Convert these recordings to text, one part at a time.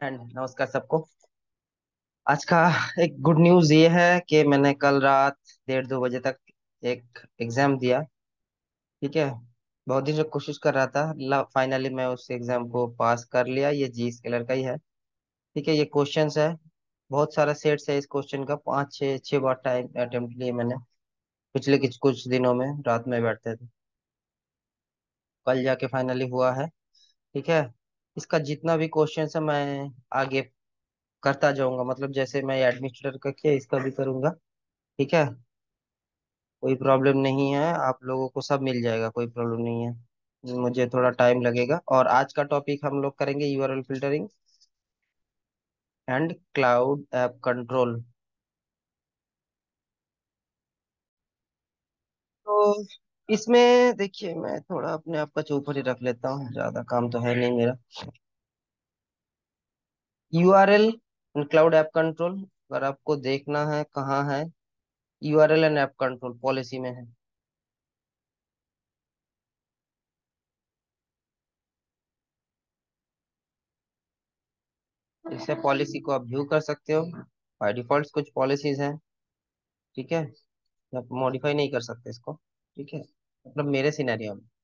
And नमस्कार सबको। आज का एक गुड न्यूज़ ये है कि मैंने कल रात 1:30-2 बजे तक एक एग्जाम दिया। ठीक है। बहुत दिन से कोशिश कर रहा था, फाइनली मैं उस एग्जाम को पास कर लिया। ये जी स्केलर का ही है। ठीक है, ये क्वेश्चंस है। बहुत सारा सेट्स है इस क्वेश्चन का, 5 6 6 बार टाइम अटेम्प्ट लिए मैंने पिछले कुछ कुछ दिनों में, रात में बैठते थे। कल जाके फाइनली हुआ है। ठीक है। इसका जितना भी क्वेश्चन है मैं आगे करता जाऊंगा, मतलब जैसे मैं एडमिनिस्ट्रेटर का किया इसका भी करूंगा। ठीक है। कोई प्रॉब्लम नहीं है, आप लोगों को सब मिल जाएगा, कोई प्रॉब्लम नहीं है। मुझे थोड़ा टाइम लगेगा। और आज का टॉपिक हम लोग करेंगे URL filtering and cloud app control. तो इसमें देखिए, मैं थोड़ा अपने आप का ऊपर ही रख लेता हूँ, ज्यादा काम तो है नहीं मेरा। URL and cloud app control, अगर आपको देखना है कहाँ है, URL and app control policy में है। इससे पॉलिसी को आप व्यू कर सकते हो। बाय डिफॉल्ट कुछ पॉलिसीज हैं। ठीक है। आप मॉडिफाई नहीं कर सकते इसको। ठीक है। मतलब मेरे सिनेरियो में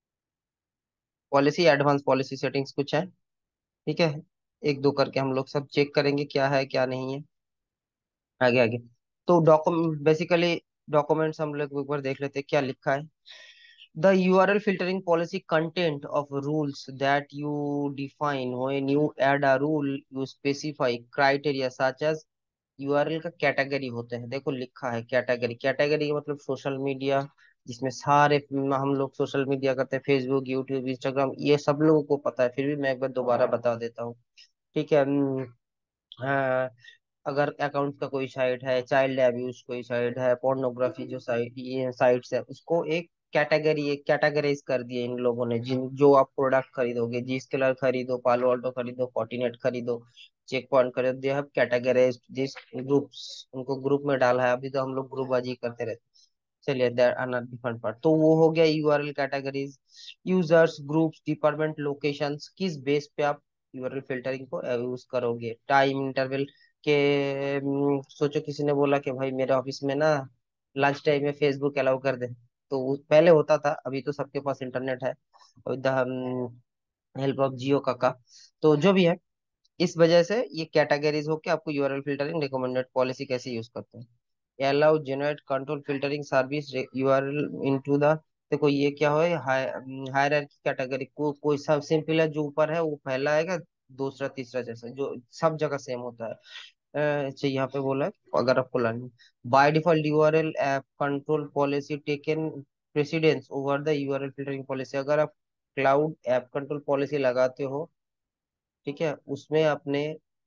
पॉलिसी, एडवांस पॉलिसी सेटिंग्स कुछ है। ठीक है। एक दो करके हम लोग सब चेक करेंगे क्या है क्या नहीं है। आगे आगे। तो डॉक्यूमेंट बेसिकली, डॉक्यूमेंट्स हम लोग एक बार देख लेते हैं क्या लिखा है। The URL filtering policy content of rules that you define when you add a rule, you specify criteria such as URL का कैटेगरी होते हैं। देखो लिखा है कैटेगरी, कैटेगरी मतलब सोशल मीडिया, जिसमें सारे हम लोग सोशल मीडिया करते हैं, फेसबुक यूट्यूब इंस्टाग्राम, ये सब लोगों को पता है, फिर भी मैं एक बार दोबारा बता देता हूँ। ठीक है। हाँ, अगर अकाउंट का कोई साइट है, चाइल्ड एब्यूज कोई साइट है, पोर्नोग्राफी जो साइट, ये साइट्स है, उसको एक कैटेगरी, एक कैटेगराइज कर दिए इन लोगों ने। जिन जो आप प्रोडक्ट खरीदोगे, जी स्केलर खरीदो, पालो अल्टो खरीदो, फोर्टिनेट खरीदो, चेक पॉइंट खरीदो, they have categorized this groups, उनको ग्रुप में डाला है। अभी तो हम लोग ग्रुपबाजी करते रहते हैं। चलिए, दैट अनदर डिफरेंट पार्ट। तो वो हो गया URL categories. Users, groups, department, locations, किस बेस पे आप यूआरएल फिल्टरिंग को यूज करोगे। टाइम इंटरवल के, सोचो किसी ने बोला कि भाई मेरे ऑफिस में ना लंच टाइम में फेसबुक अलाउ कर दे। तो पहले होता था, अभी तो सबके पास इंटरनेट है with the help of Jio का। तो जो भी है, इस वजह से ये कैटेगरीज होके आपको यूआरएल फिल्टरिंग रिकमेंडेड पॉलिसी कैसे यूज करते हैं। Allow generate control filtering service URL into the, देखो ये क्या है, हायरार्की कैटेगरी को, कोई सब सिंपल है, जो ऊपर है वो पहला आएगा, दूसरा तीसरा, जैसा जो सब जगह सेम होता है। अच्छा, यहाँ पे बोला है अगर आपको लानी, by default URL app control policy taken precedence over the URL filtering policy. अगर आप क्लाउड ऐप कंट्रोल पॉलिसी लगाते हो, ठीक है, उसमें आपने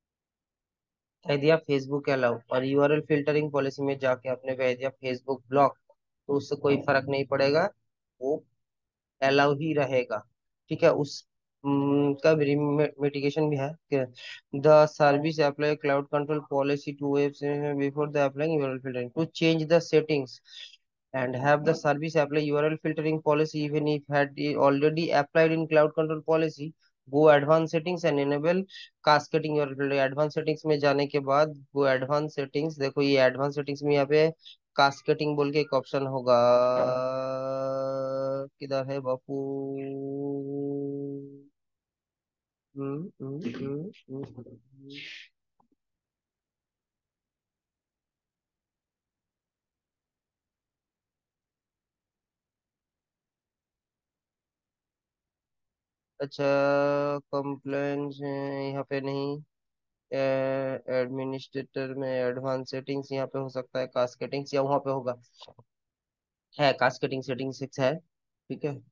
कह दिया फेसबुक अलाउ, और यूआरएल फिल्टरिंग पॉलिसी में जाके आपने कह दिया फेसबुक ब्लॉक, तो उससे कोई फर्क नहीं पड़ेगा, वो अलाउ ही रहेगा। ठीक है। उस का मिटिगेशन भी है कि the service apply cloud control policy to web before the applying URL filtering to change the settings and have the service apply URL filtering policy even if had already applied in cloud control policy. Go advanced settings and enable cascading URL filtering। advanced settings में जाने के बाद वो advanced settings, देखो ये advanced settings में यहाँ पे cascading बोल के एक ऑप्शन होगा। किधर है बापू। हम्म, हम्म, हम्म, हम्म। अच्छा, कंप्लेंट्स यहाँ पे नहीं, एडमिनिस्ट्रेटर में एडवांस सेटिंग्स यहाँ पे हो सकता है, कास्केटिंग्स या वहाँ पे होगा, है कास्केटिंग सेटिंग 6 है। ठीक है।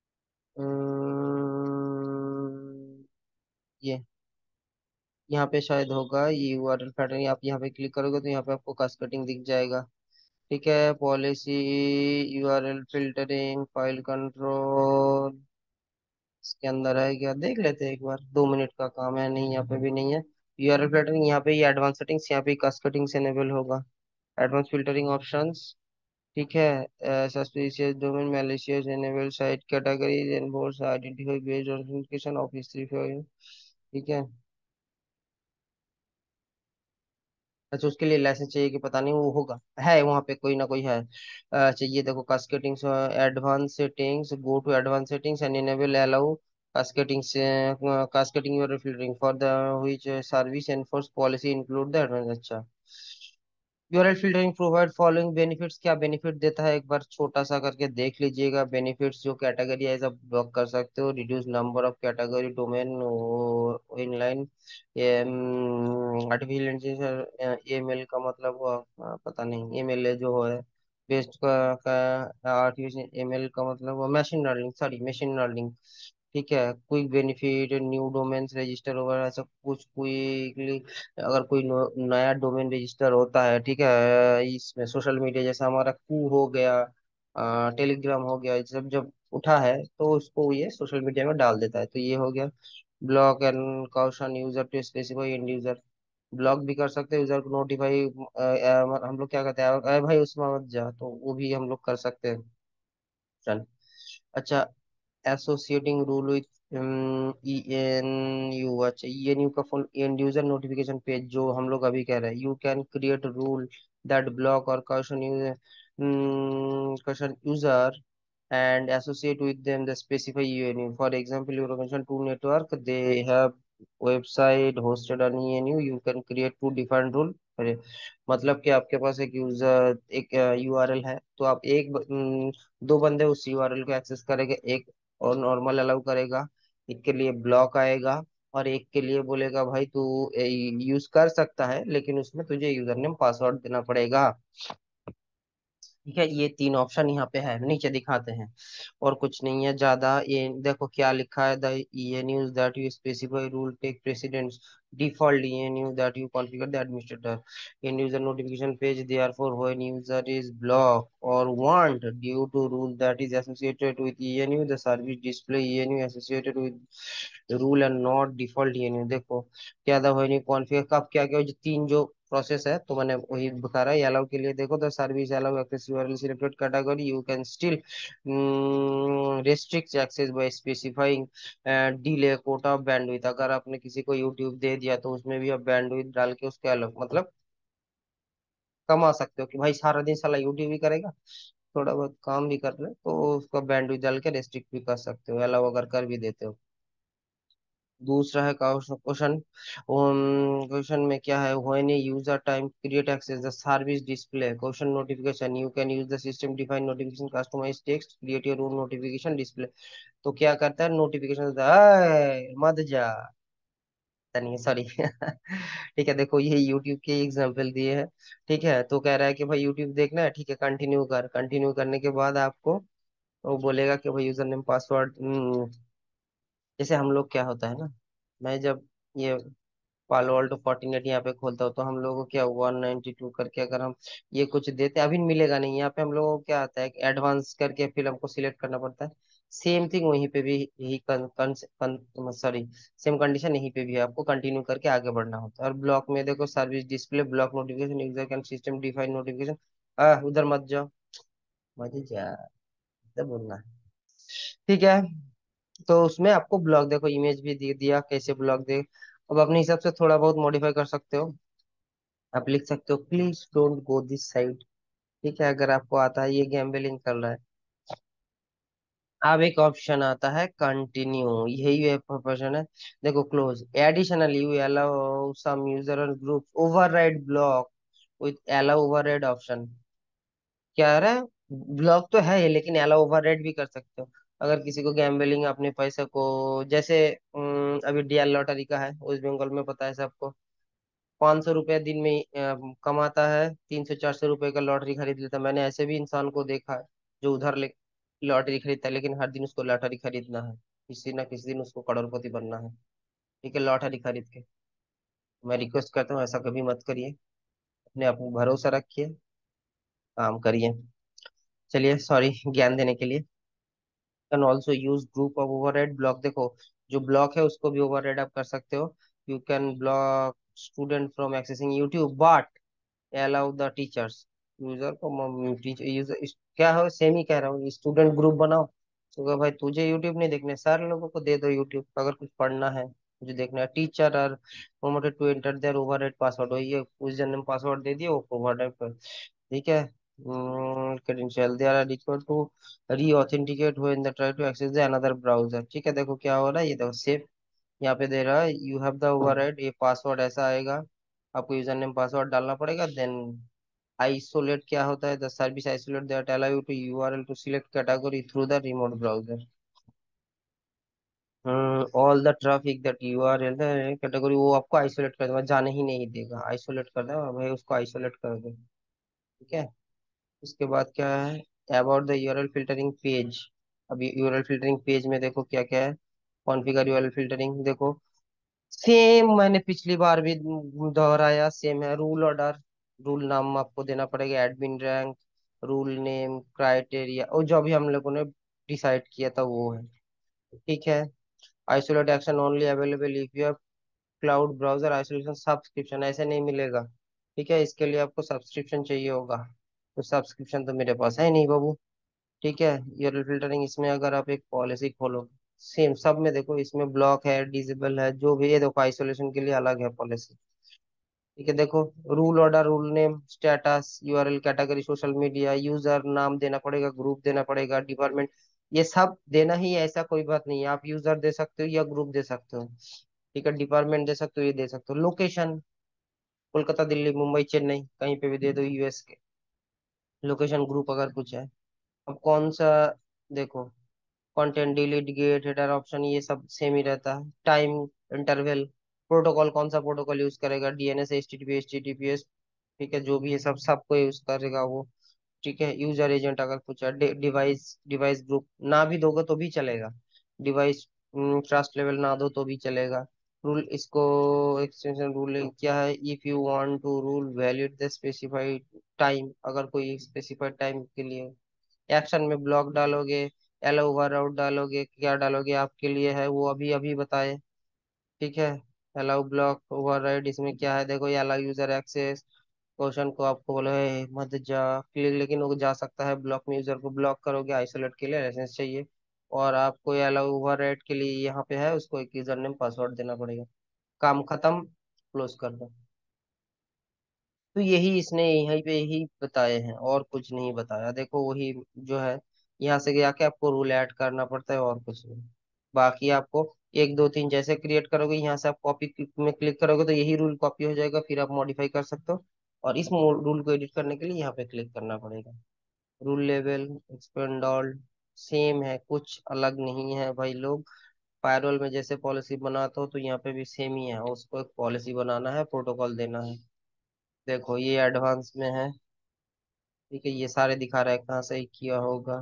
ये यहाँ पे शायद होगा, ये यूआरएल पैटर्न, आप यहाँ पे क्लिक करोगे तो यहाँ पे आपको कास्केटिंग दिख जाएगा। ठीक है। Policy, URL filtering, file control, इसके अंदर है क्या, देख लेते हैं एक बार, 2 मिनट का काम है। नहीं, यहाँ पे भी नहीं है यूआरएल फिल्टरिंग, यहाँ पे ये एडवांस सेटिंग्स, यहाँ पे कास्केटिंग से एनेबल होगा। Advance filtering options. ठीक है। Suspicious domain, malicious, enable site categories, enforce identify based authentication of history for. ठीक है। अच्छा उसके लिए लाइसेंस चाहिए कि पता नहीं, वो होगा, है वहाँ पे कोई ना कोई है। चाहिए, देखो cascading, advance settings, go to advance settings and enable allow cascading से, कास्केटिंग और filtering for the which service enforce policy include the advance. अच्छा, URL filtering provide following benefits, क्या बेनिफिट देता है एक बार छोटा सा करके देख लीजिएगा। बेनिफिट्स जो कैटेगरी है सब ब्लॉक कर सकते हो, reduce number of category domain inline, artificial intelligence, EML का मतलब हुआ, पता नहीं ईएमएल जो है बेस्ड का आर्टिफिशियल एमएल का मतलब हुआ machine learning, sorry machine learning. ठीक है, quick benefit, new domains register वगैरह सब कुछ क्विकली, अगर कोई नया डोमेन रजिस्टर होता है, ठीक है, इसमें सोशल मीडिया जैसा हमारा कू हो गया, टेलीग्राम हो गया, ये सब जब उठा है तो उसको ये सोशल मीडिया में डाल देता है, तो ये हो गया। Block and caution user to specify and user, block भी कर सकते हैं यूजर को नोटिफाई, हम लोग क्या कहते हैं, अरे भाई उसमें मत जा, तो वो भी हम लोग कर सकते हैं। चल, अच्छा, एसोसिएटिंग रूल विथ ENU, अच्छा ENU का full end user notification page, जो हम लोग अभी कह रहे हैं, you can create rule that block और caution user and associate with them the specify ENU. For example, your organization two network, they have website hosted on ENU, you can create two different rule। अरे, मतलब कि आपके पास एक user, एक URL है, तो आप दो बंदे उस यूआरएल को एक्सेस करेंगे, एक और नॉर्मल अलाउ करेगा, एक के लिए ब्लॉक आएगा, और एक के लिए बोलेगा भाई तू यूज कर सकता है लेकिन उसमें तुझे यूजर नेम पासवर्ड देना पड़ेगा। ठीक है, ये तीन ऑप्शन यहाँ पे है, नीचे दिखाते हैं, और कुछ नहीं है ज्यादा। ये देखो क्या लिखा है, the ENUs that you specify rule take precedence, default ENU that you configure the administrator in user notification page, therefore when user is blocked or want due to rule that is associated with ENU, the service display ENU associated with rule and not default ENU। देखो क्या था, when you configure कब क्या क्या, जो तीन जो process है, तो मैंने वही बता रहा है। अलाउ के लिए देखो, the service allow access URL selected category, you can still restricts access by specifying delay quota of bandwidth, अगर आपने किसी को यूट्यूब दे दिया तो उसमें भी आप बैंडविड्थ डाल के उसके अलग मतलब कमा सकते हो, कि भाई सारा दिन साला यूट्यूब ही करेगा, थोड़ा बहुत काम भी कर ले तो उसका बैंडविड्थ डाल के रेस्ट्रिक्ट भी कर सकते हो, अलाउ अगर कर भी देते हो। दूसरा है क्वेश्चन, क्वेश्चन में क्या है, when a user time create access the service display question notification, you can use the system define notification customize text create your own notification display. तो क्या करता है, नोटिफिकेशन मत जा, नहीं सॉरी ठीक है, देखो ये यूट्यूब के एग्जांपल दिए हैं। ठीक है, तो कह रहा है कि भाई यूट्यूब देखना है, ठीक है, कंटिन्यू कर, कंटिन्यू करने के बाद आपको वो बोलेगा कि भाई यूजर नेम पासवर्ड, जैसे हम लोग क्या होता है ना, मैं जब ये पालो अल्टो 14 यहाँ पे खोलता हूँ, तो हम लोगों को क्या 192 करके अगर हम ये कुछ देते, अभी मिलेगा नहीं, यहाँ पे हम लोगों को क्या आता है एडवांस करके फिर हमको सिलेक्ट करना पड़ता है। सेम थिंग वहीं पे भी यही सॉरी सेम कंडीशन यहीं पे भी है, आपको कंटिन्यू करके आगे बढ़ना होता है। और ब्लॉक में देखो, service display block notification user can system define notification, उधर मत जाओ, मत जा, इधर बोलना है। ठीक है, तो उसमें आपको ब्लॉक देखो, इमेज भी दे दिया कैसे ब्लॉक दे, अब अपने हिसाब से थोड़ा बहुत मॉडिफाई कर सकते हो। आप लिख सकते हो please don't go this side. ठीक है, अगर आपको आता है ये गैम्बलिंग कर रहा है। अब एक ऑप्शन आता है कंटिन्यू, यही ऑप्शन है। देखो close, additionally you allow some user और group override block with allow override option. क्या है, ब्लॉक तो है ये, लेकिन अलाउ ओवरराइड भी कर सकते हो। अगर किसी को गैम्बलिंग अपने पैसे को, जैसे अभी डीएल लॉटरी का है वेस्ट बंगाल में, पता है सबको, 500 रुपया दिन में कमाता है, 300 400 रुपए का लॉटरी खरीद लेता है। मैंने ऐसे भी इंसान को देखा है जो उधर लॉटरी खरीदता है, लेकिन हर दिन उसको लॉटरी खरीदना है, किसी ना किसी दिन उसको करोड़पति बनना है। ठीक है, लॉटरी खरीद के, मैं रिक्वेस्ट करता हूँ ऐसा कभी मत करिए, अपने आप में भरोसा रखिए, काम करिए। चलिए, सॉरी ज्ञान देने के लिए। Can also use group of override block, देखो जो ब्लॉक है उसको भी ओवरराइड आप कर सकते हो। You can block student from accessing YouTube but allow the teachers, user को टीचर यूजर क्या हो, सेम ही कह रहा हूँ, स्टूडेंट ग्रुप बनाओ, तो भाई तुझे यूट्यूब नहीं देखने, सारे लोगों को दे दो यूट्यूब अगर कुछ पढ़ना है। मुझे देखना है। Teacher are promoted to enter their override password, वही है, उस जन पासवर्ड दे दिए वो ओवरराइड कर। ठीक है। Credential they are required to re authenticate when they try to access the another browser. ठीक है, देखो क्या हो रहा है, ये देखो सेव, यहाँ पे दे रहा है यू हैव द ओवरराइड, ये पासवर्ड ऐसा आएगा, आपको यूजर नेम पासवर्ड डालना पड़ेगा। देन आइसोलेट क्या होता है, the service isolate that allow you to URL to select category through the remote browser. All the traffic that URL category, वो आपको आइसोलेट कर देगा, जाने ही नहीं देगा, आइसोलेट कर देगा भाई, उसको आइसोलेट कर दे। ठीक है। उसके बाद क्या है, about the URL filtering page. अभी यूआरएल फिल्टरिंग पेज में देखो क्या क्या है, कॉन्फ़िगर यूआरएल फिल्टरिंग देखो, सेम मैंने पिछली बार भी दोहराया, सेम है। रूल ऑर्डर, रूल नाम आपको देना पड़ेगा, admin rank, rule name, criteria, और जो भी हम लोगों ने डिसाइड किया था वो है। ठीक है। Isolate action only available if you cloud browser isolation subscription, ऐसे नहीं मिलेगा। ठीक है, इसके लिए आपको सब्सक्रिप्शन चाहिए होगा, तो सब्सक्रिप्शन तो मेरे पास है नहीं बाबू। ठीक है। यूआरएल फिल्टरिंग इसमें अगर आप एक पॉलिसी खोलो, सेम सब में देखो, इसमें ब्लॉक है, डिसेबल है, जो भी, ये देखो आइसोलेशन के लिए अलग है पॉलिसी। ठीक है, देखो rule order, rule name, status, URL category, social media, user नाम देना पड़ेगा, ग्रुप देना पड़ेगा, डिपार्टमेंट, ये सब देना ही है, ऐसा कोई बात नहीं है, आप यूजर दे सकते हो या ग्रुप दे सकते हो। ठीक है, डिपार्टमेंट दे सकते हो, ये दे सकते हो, लोकेशन कोलकाता, दिल्ली, मुंबई, चेन्नई, कहीं पे भी दे दो, यूएस के लोकेशन, ग्रुप अगर कुछ है। अब कौन सा, देखो content delete get header option, ये सब सेम ही रहता है। टाइम इंटरवल, प्रोटोकॉल कौन सा प्रोटोकॉल यूज करेगा, डीएनएस, एचटीटीपीएस, ठीक है, जो भी है सब सबको यूज करेगा वो। ठीक है। यूजर एजेंट अगर कुछ है, डिवाइस, डिवाइस ग्रुप ना भी दोगे तो भी चलेगा, डिवाइस ट्रस्ट लेवल ना दो तो भी चलेगा। रूल, इसको एक्सटेंशन रूल क्या है, if you want to rule valid the specified time, अगर कोई स्पेसिफाइड टाइम के लिए एक्शन में ब्लॉक डालोगे, एलो ओवरराइड डालोगे, क्या डालोगे आपके लिए है वो अभी अभी बताए। ठीक है। अलाउ ब्लॉक ओवरराइड, इसमें क्या है देखो, ये अलाउ यूजर एक्सेस, क्वेश्चन को आपको बोला है मत जा क्लिक, लेकिन वो जा सकता है, ब्लॉक में यूजर को ब्लॉक करोगे, आइसोलेट के लिए लाइसेंस चाहिए, और आपको ये अलाउ ओवरराइड के लिए यहाँ पे है, उसको एक यूजर नेम पासवर्ड देना पड़ेगा। काम खत्म, क्लोज कर दो। तो यही इसने यहीं पे ही बताए हैं, और कुछ नहीं बताया, देखो वही जो है, यहाँ से जाके आपको रूल ऐड करना पड़ता है, और कुछ नहीं। बाकी आपको एक दो तीन जैसे क्रिएट करोगे, यहाँ से आप कॉपी में क्लिक करोगे तो यही रूल कॉपी हो जाएगा, फिर आप मॉडिफाई कर सकते हो, और इस रूल को एडिट करने के लिए यहाँ पे क्लिक करना पड़ेगा। Rule level, expand all, same है, कुछ अलग नहीं है भाई लोग। फायरवॉल में जैसे पॉलिसी बनाते हो तो यहाँ पे भी सेम ही है, उसको एक पॉलिसी बनाना है, प्रोटोकॉल देना है। देखो ये एडवांस में है। ठीक है, ये सारे दिखा रहा है कहाँ से किया होगा।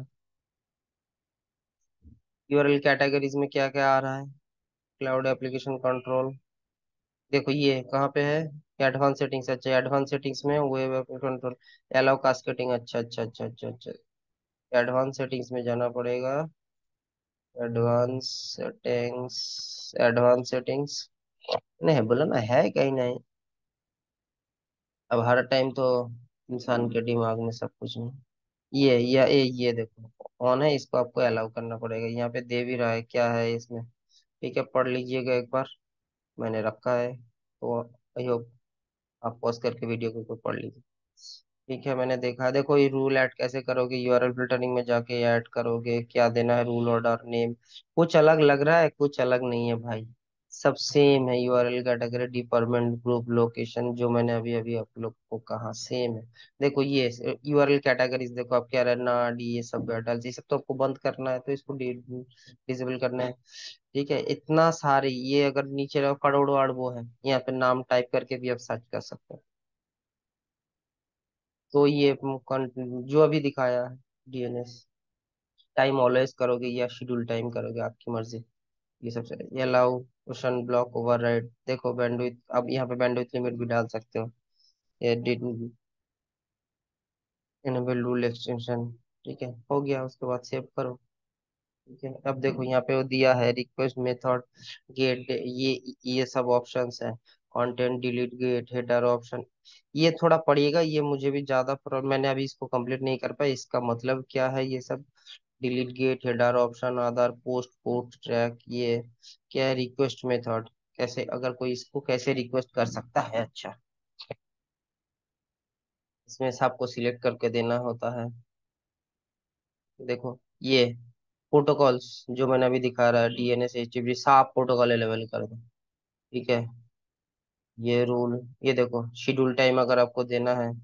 यूआरएल कैटेगरीज में क्या क्या आ रहा है, क्लाउड एप्लीकेशन कंट्रोल, देखो ये कहाँ पे है, एडवांस सेटिंग्स, अच्छा एडवांस सेटिंग्स में वेब कंट्रोल, अलाउ कास्केटिंग, अच्छा अच्छा अच्छा अच्छा अच्छा, एडवांस सेटिंग्स में जाना पड़ेगा, एडवांस सेटिंग्स, एडवांस सेटिंग्स, नहीं बोला ना है कहीं नहीं। अब हर टाइम तो इंसान के दिमाग में सब कुछ नहीं, ये देखो ऑन है, इसको आपको अलाउ करना पड़ेगा, यहाँ पे दे भी रहा है क्या है इसमें। ठीक है, पढ़ लीजिएगा एक बार, मैंने रखा है, तो आई होप आप पॉज करके वीडियो को पढ़ लीजिए। ठीक है, मैंने देखा, देखो ये रूल ऐड कैसे करोगे, यूआरएल फिल्टरिंग में जाके ऐड करोगे, क्या देना है, रूल ऑर्डर नेम, कुछ अलग लग रहा है, कुछ अलग नहीं है भाई, सब सेम है, URL category, department, group, location, जो मैंने अभी अभी आप लोग को कहा सेम है। देखो ये यूआरएल कैटेगरीज देखो, आप क्या रहना डी, ये सब डाल, ये सब तो आपको बंद करना है, तो इसको डिसेबल करना है। ठीक है, इतना सारे, ये अगर नीचे रहो करोड़ों वर्ड वो है, यहाँ पे नाम टाइप करके भी आप सर्च कर सकते हो। तो ये जो अभी दिखाया है, डीएनएस, टाइम ऑलवेज करोगे या शेड्यूल टाइम करोगे, आपकी मर्जी, ये सब चले, ये अलाउ क्वेश्चन ब्लॉक ओवरराइड, देखो बैंडविड्थ, अब यहाँ पे बैंडविड्थ लिमिट भी डाल सकते हो, ये इनेबल रूल एक्सटेंशन। ठीक है, हो गया, उसके बाद सेव करो। ठीक है, अब देखो यहाँ पे वो दिया है रिक्वेस्ट मेथड, गेट, ये सब ऑप्शंस है, content delete get header option, ये थोड़ा पढ़िएगा, ये मुझे भी ज्यादा प्रॉब्लम, मैंने अभी इसको कंप्लीट नहीं कर पाया, इसका मतलब क्या है ये सब, डिलीट गेट हेडर ऑप्शन, आधार पोस्ट पोस्ट ट्रैक, ये क्या है, रिक्वेस्ट मेथड, कैसे, अगर कोई इसको कैसे रिक्वेस्ट कर सकता है। अच्छा, इसमें से आपको सिलेक्ट करके देना होता है। देखो ये प्रोटोकॉल्स जो मैंने अभी दिखा रहा है, डीएनएस एचटीटीपी साफ प्रोटोकॉल अवेलेबल कर दो। ठीक है, ये रूल, ये देखो शेड्यूल टाइम अगर आपको देना है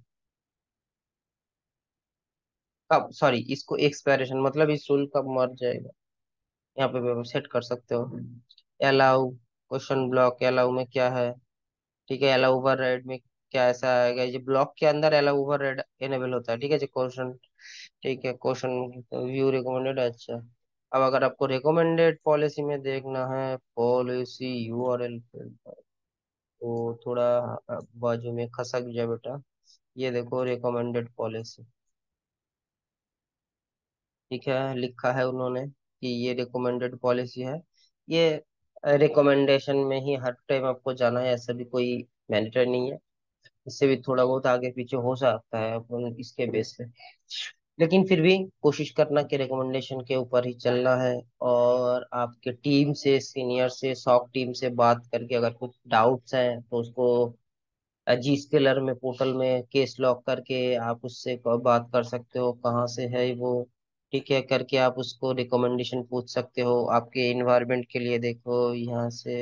कब, सॉरी इसको एक्सपायरेशन मतलब इस रूल कब मर जाएगा, यहाँ पे सेट कर सकते हो। अलाउ क्वेश्चन ब्लॉक, अलाउ में क्या है। ठीक है, अलाउ ओवरराइड में क्या ऐसा आएगा, ये ब्लॉक के अंदर अलाउ ओवरराइड इनेबल होता है। ठीक है जी, क्वेश्चन, ठीक है क्वेश्चन व्यू रिकमेंडेड। अच्छा, अब अगर आपको रिकमेंडेड पॉलिसी में देखना है, पॉलिसी यूआरएल तो थोड़ा बाजू में खसक जाए बेटा। ये देखो रिकमेंडेड पॉलिसी, ठीक है, लिखा है उन्होंने कि ये रिकमेंडेड पॉलिसी है। ये रिकमेंडेशन में ही हर टाइम आपको जाना है, ऐसा भी कोई मैंडेटरी नहीं है। इससे भी थोड़ा बहुत आगे पीछे हो सकता है अपन इसके बेस पे, लेकिन फिर भी कोशिश करना कि रिकमेंडेशन के ऊपर ही चलना है। और आपके टीम से, सीनियर से, सॉक टीम से बात करके अगर कुछ डाउट्स हैं तो उसको जी स्केलर में पोर्टल में केस लॉक करके आप उससे बात कर सकते हो, कहाँ से है वो। ठीक है, करके आप उसको रिकमेंडेशन पूछ सकते हो आपके इन्वायरमेंट के लिए। देखो यहाँ से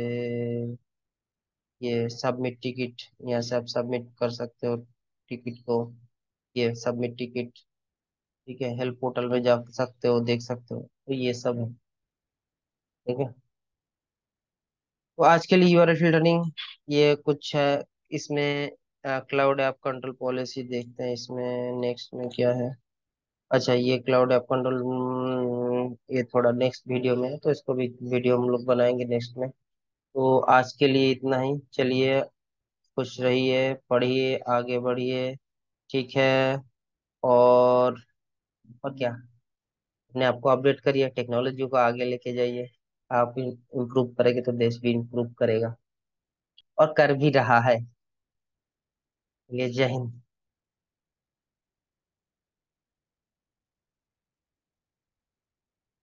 ये सबमिट टिकट, यहाँ से आप सबमिट कर सकते हो टिकट को, ये सबमिट टिकट। ठीक है, हेल्प पोर्टल में जा सकते हो, देख सकते हो, तो ये सब है। ठीक है, तो आज के लिए यूआरएल फिल्टरिंग ये कुछ है इसमें। क्लाउड ऐप कंट्रोल पॉलिसी देखते हैं इसमें, नेक्स्ट में क्या है। अच्छा, ये क्लाउड ऐप कंट्रोल ये थोड़ा नेक्स्ट वीडियो में है, तो इसको भी वीडियो हम लोग बनाएंगे नेक्स्ट में। तो आज के लिए इतना ही, चलिए खुश रहिए, पढ़िए, आगे बढ़िए। ठीक है, और और क्या, अपने आप को अपडेट करिए, टेक्नोलॉजी को आगे लेके जाइए। आप इम्प्रूव करेंगे तो देश भी इम्प्रूव करेगा, और कर भी रहा है। ये जय हिंद।